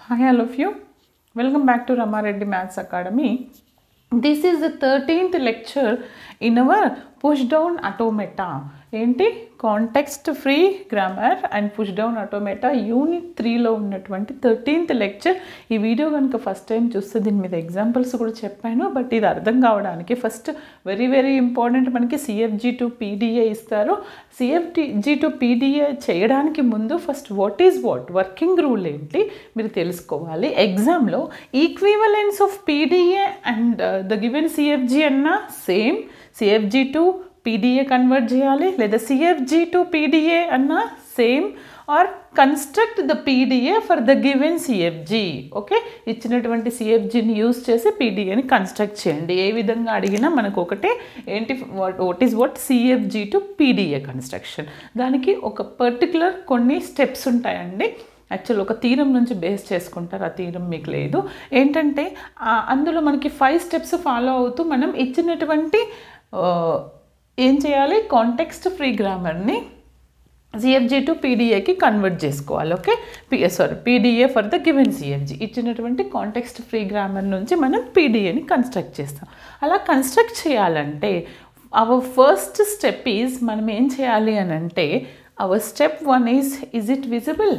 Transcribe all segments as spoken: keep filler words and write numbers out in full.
Hi all of you, welcome back to Rama Reddy Maths Academy. This is the thirteenth lecture in our push down automata. ఏంటి context free grammar and push down automata unit త్రీలో ఉన్నటువంటి thirteenth lecture. ఈ video కనుక first time చూస్తే దీని మీద examples కూడా చెప్పాను, బట్ ఇది అర్థం కావడానికి ఫస్ట్ వెరీ వెరీ ఇంపార్టెంట్ మనకి సిఎఫ్జీ టు పీడిఏ ఇస్తారు. సిఎఫ్జీ టు పీడిఏ చేయడానికి ముందు first what is what working rule ఏంటి మీరు తెలుసుకోవాలి. ఎగ్జామ్లో equivalence of PDA and the given CFG అన్న same CFG to PDA convert చేయాలి, లేదా సిఎఫ్జీ టు పీడిఏ అన్న same, or construct the PDA for the given CFG. Okay, ఇచ్చినటువంటి సిఎఫ్జీని యూజ్ చేసి పీడిఏని కన్స్ట్రక్ట్ చేయండి. ఏ విధంగా అడిగినా మనకు ఒకటే ఏంటి what is what CFG to PDA construction. దానికి ఒక పర్టికులర్ కొన్ని స్టెప్స్ ఉంటాయండి. యాక్చువల్ ఒక థీరం నుంచి బేస్ చేసుకుంటారు, ఆ థీరం మీకు లేదు. ఏంటంటే అందులో మనకి ఫైవ్ స్టెప్స్ ఫాలో అవుతూ మనం ఇచ్చినటువంటి ఏం చేయాలి, కాంటెక్స్ట్ ఫ్రీ గ్రామర్ని సిఎఫ్జీ టు పీడిఏకి కన్వర్ట్ చేసుకోవాలి. Okay, P sorry PDA for the given CFG ఇచ్చినటువంటి కాంటెక్స్ట్ ఫ్రీ గ్రామర్ నుంచి మనం పీడిఏని కన్స్ట్రక్ట్ చేస్తాం. అలా కన్స్ట్రక్ట్ చేయాలంటే అవర్ ఫస్ట్ స్టెప్ ఈజ్ మనం ఏం చేయాలి అని అంటే our step one is is it visible.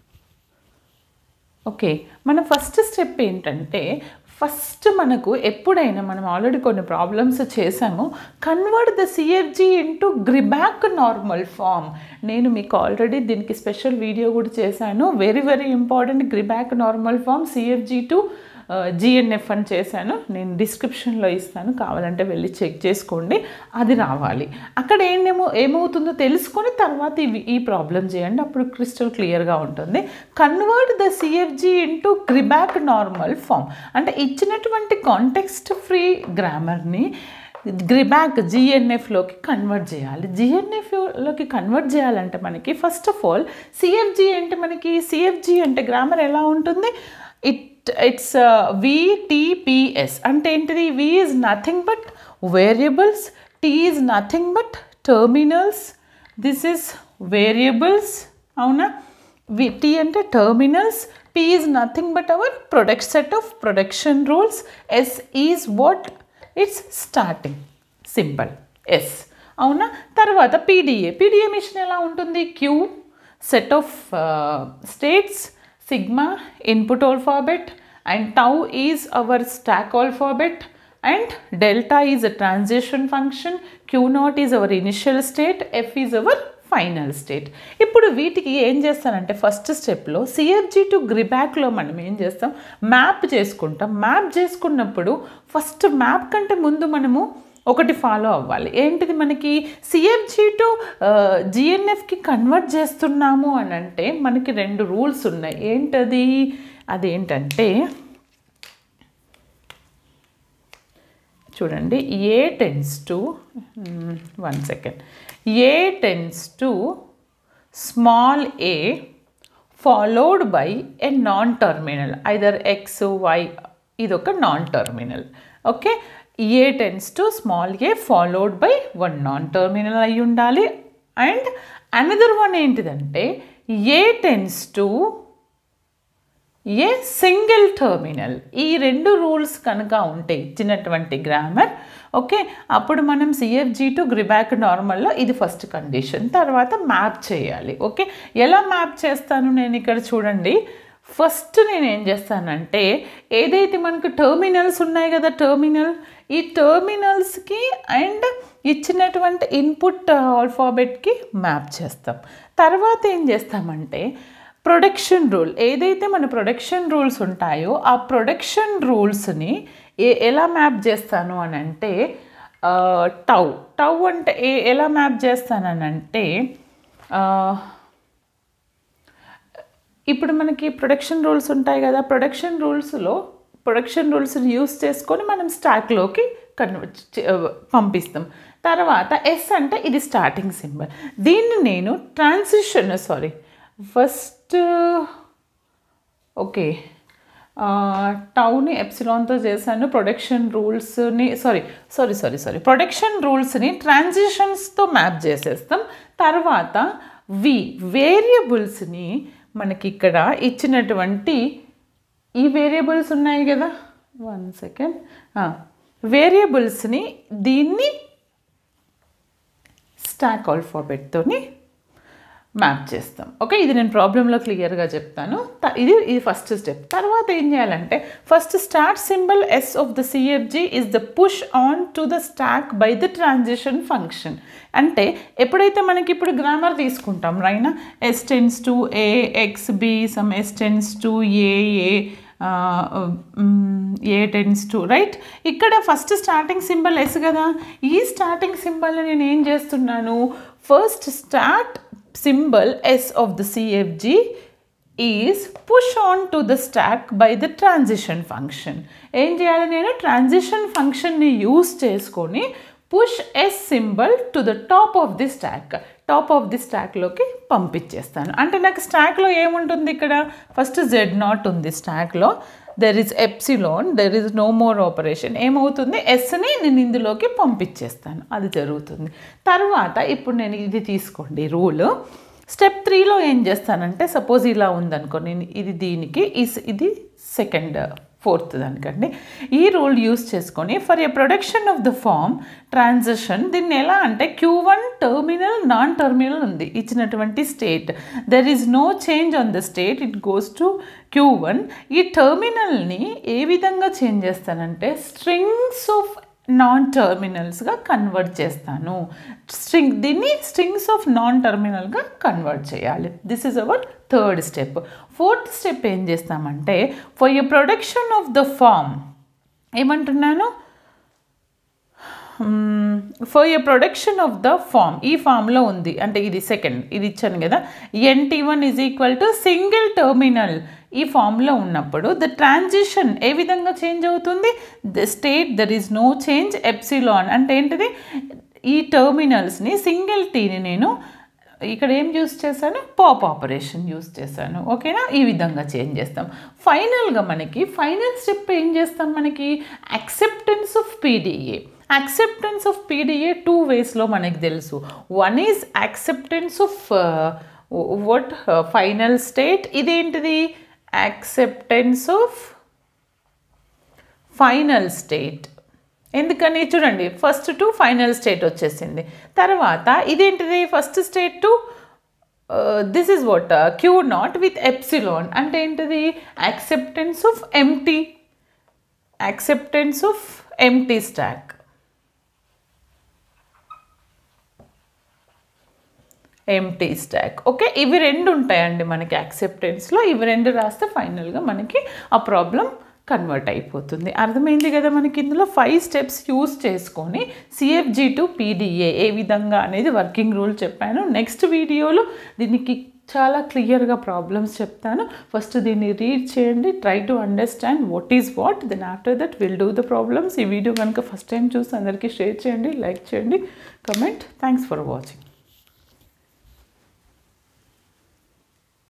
Okay, మన ఫస్ట్ స్టెప్ ఏంటంటే ఫస్ట్ మనకు ఎప్పుడైనా మనం ఆల్రెడీ కొన్ని ప్రాబ్లమ్స్ చేసాము, convert the CFG into Greibach normal form. నేను మీకు ఆల్రెడీ దీనికి స్పెషల్ వీడియో కూడా చేశాను. Very very important Greibach normal form CFG to GNF అని చేశాను, నేను డిస్క్రిప్షన్లో ఇస్తాను, కావాలంటే వెళ్ళి చెక్ చేసుకోండి. అది రావాలి. అక్కడ ఏంటేమో ఏమవుతుందో తెలుసుకొని తర్వాత ఇవి ఈ ప్రాబ్లం చేయండి, అప్పుడు క్రిస్టల్ క్లియర్గా ఉంటుంది. Convert the CFG into Greibach normal form అంటే ఇచ్చినటువంటి కాంటెక్స్ట్ ఫ్రీ గ్రామర్ని గ్రిబాక్ జిఎన్ఎఫ్లోకి కన్వర్ట్ చేయాలి. జిఎన్ఎఫ్లోకి కన్వర్ట్ చేయాలంటే మనకి ఫస్ట్ ఆఫ్ ఆల్ సిఎఫ్జీ అంటే మనకి సిఎఫ్జీ అంటే గ్రామర్ ఎలా ఉంటుంది, ఇట్ ఇట్స్ విటిపిఎస్ అంటే ఏంటిది, V is nothing but variables, T is nothing but terminals, this is variables అవునా, వి టీ అంటే terminals, P is nothing but our product set of production rules, S is what it's starting simple S అవునా. తర్వాత PDA PDA machine ఎలా ఉంటుంది, Q set of states, sigma input alphabet, and tau is our stack alphabet, and delta is a transition function, q naught is our initial state, f is our final state. ఇప్పుడు వీటికి ఏం చేస్తానంటే first స్టెప్లో CFG to గ్రిబాక్లో మనం ఏం చేస్తాం, map చేసుకుంటాం. Map చేసుకున్నప్పుడు ఫస్ట్ మ్యాప్ కంటే ముందు మనము ఒకటి ఫాలో అవ్వాలి. ఏంటిది, మనకి సిఎఫ్జీ టు జిఎన్ఎఫ్కి కన్వర్ట్ చేస్తున్నాము అని అంటే మనకి రెండు రూల్స్ ఉన్నాయి. ఏంటది, అదేంటంటే చూడండి, A tends to one second A tends to small a followed by a non terminal, either X Y, ఇదొక non terminal. Okay, A tends to small a followed by one non terminal అయి ఉండాలి. And another one ఏంటిదంటే A tends to a single terminal. ఈ రెండు rules కనుక ఉంటే ఇచ్చినటువంటి grammar, okay, అప్పుడు మనం సిఎఫ్జీ టు గ్రిబాక్ నార్మల్లో ఇది ఫస్ట్ కండిషన్. తర్వాత మ్యాప్ చేయాలి. ఓకే, ఎలా మ్యాప్ చేస్తాను నేను ఇక్కడ చూడండి. ఫస్ట్ నేను ఏం చేస్తానంటే ఏదైతే మనకు టర్మినల్స్ ఉన్నాయి కదా, టర్మినల్ ఈ టర్మినల్స్కి అండ్ ఇచ్చినటువంటి ఇన్పుట్ ఆల్ఫాబెట్కి మ్యాప్ చేస్తాం. తర్వాత ఏం చేస్తామంటే ప్రొడక్షన్ రూల్, ఏదైతే మన ప్రొడక్షన్ రూల్స్ ఉంటాయో ఆ ప్రొడక్షన్ రూల్స్ని ఏ ఎలా మ్యాప్ చేస్తాను అని అంటే టౌ టౌ అంటే ఏ ఎలా మ్యాప్ చేస్తానంటే ఇప్పుడు మనకి ప్రొడక్షన్ రూల్స్ ఉంటాయి కదా, ప్రొడక్షన్ రూల్స్లో ప్రొడక్షన్ రూల్స్ని యూస్ చేసుకొని మనం స్టాక్లోకి కన్వర్ట్ పంపిస్తాం. తర్వాత ఎస్ అంటే ఇది స్టార్టింగ్ సింబల్, దీన్ని నేను ట్రాన్సిషన్ సారీ ఫస్ట్ ఓకే టౌని ఎప్సిలాన్తో చేశాను. ప్రొడక్షన్ రూల్స్ని sorry sorry sorry sorry production రూల్స్ని ట్రాన్సిషన్స్తో మ్యాప్ చేసేస్తాం. తర్వాత వి వేరియబుల్స్ని మనకి ఇక్కడ ఇచ్చినటువంటి ఈ వేరియబుల్స్ ఉన్నాయి కదా, వన్ సెకండ్, వేరియబుల్స్ని దీన్ని స్టాక్ ఆల్ఫాబెట్తోని మ్యాప్ చేస్తాం. ఓకే, ఇది నేను ప్రాబ్లంలో క్లియర్గా చెప్తాను. ఇది ఇది ఫస్ట్ స్టెప్. తర్వాత ఏం చేయాలంటే first start symbol S of the CFG is the push on to the stack by the transition function. అంటే ఎప్పుడైతే మనకి ఇప్పుడు గ్రామర్ తీసుకుంటాం రైనా, S tends to a X B some S tends to a A A tends to right. ఇక్కడ first starting symbol S కదా, ఈ starting సింబల్ని నేను ఏం చేస్తున్నాను, first start symbol S of the C F G is push on to the stack by the transition function. ఏం చేయాలి, నేను ట్రాన్సిషన్ ఫంక్షన్ని యూస్ చేసుకొని push S symbol to the top of the stack, top of the స్టాక్లోకి పంపించేస్తాను. అంటే నాకు స్టాక్లో ఏముంటుంది, ఇక్కడ ఫస్ట్ జెడ్ నాట్ ఉంది స్టాక్లో, there is epsilon, there is no more operation. ఏమవుతుంది, ఎస్ని నేను ఇందులోకి పంపించేస్తాను, అది జరుగుతుంది. తర్వాత ఇప్పుడు నేను ఇది తీసుకోండి రూల్. స్టెప్ త్రీలో ఏం చేస్తానంటే సపోజ్ ఇలా ఉందనుకో, నేను ఇది దీనికి ఇది సెకండ్ ఫోర్త్ దానికండి, ఈ రూల్ యూస్ చేసుకొని for a production of the form transition, దీన్ని ఎలా అంటే Q one terminal non terminal ఉంది ఇచ్చినటువంటి state, there is no change on the state, it goes to Q one. ఈ టర్మినల్ని ఏ విధంగా చేంజ్ చేస్తానంటే స్ట్రింగ్స్ ఆఫ్ నాన్ టర్మినల్స్గా కన్వర్ట్ చేస్తాను. స్ట్రింగ్ దీన్ని స్ట్రింగ్స్ ఆఫ్ నాన్ టర్మినల్గా కన్వర్ట్ చేయాలి. This is our third step. Fourth step ఏం చేస్తామంటే for a production of the form ఏమంటున్నాను, for a production of the form, ఈ ఫామ్లో ఉంది అంటే ఇది సెకండ్, ఇది ఇచ్చాను కదా, NT one is equal to single terminal, ఈ ఫామ్లో ఉన్నప్పుడు ద ట్రాన్సిషన్ ఏ విధంగా చేంజ్ అవుతుంది, the state there is no change epsilon, అంటే ఏంటిది, ఈ టర్మినల్స్ని సింగిల్ టీని నేను ఇక్కడ ఏం యూస్ చేశాను, పాప్ ఆపరేషన్ యూస్ చేశాను. ఓకేనా, ఈ విధంగా చేంజ్ చేస్తాం. ఫైనల్గా మనకి ఫైనల్ స్టెప్ ఏం చేస్తాం, మనకి acceptance of PDA. Acceptance of PDA two వేస్లో మనకి తెలుసు. One is acceptance of what final state, ఇదేంటిది యాక్సెప్టెన్స్ ఆఫ్ ఫైనల్ స్టేట్. ఎందుకని చూడండి, ఫస్ట్ టు ఫైనల్ స్టేట్ వచ్చేసింది. తర్వాత ఇదేంటిది first state to this is what Q not with epsilon, అంటే ఏంటిది acceptance of empty, acceptance of empty stack. Empty stack. Okay, ఇవి రెండు ఉంటాయండి మనకి యాక్సెప్టెన్స్లో, ఇవి రెండు రాస్తే ఫైనల్గా మనకి ఆ ప్రాబ్లం కన్వర్ట్ అయిపోతుంది. అర్థమైంది కదా, మనకి ఇందులో ఫైవ్ స్టెప్స్ యూస్ చేసుకొని సిఎఫ్జి టు పీడిఏ ఏ విధంగా అనేది వర్కింగ్ రూల్ చెప్పాను. నెక్స్ట్ వీడియోలో దీనికి చాలా క్లియర్గా ప్రాబ్లమ్స్ చెప్తాను. ఫస్ట్ దీన్ని రీడ్ చేయండి, try to understand what is what, then after that will do the problems. ఈ వీడియో కనుక ఫస్ట్ టైం చూసి అందరికీ షేర్ చేయండి, లైక్ చేయండి, కమెంట్. Thanks for watching.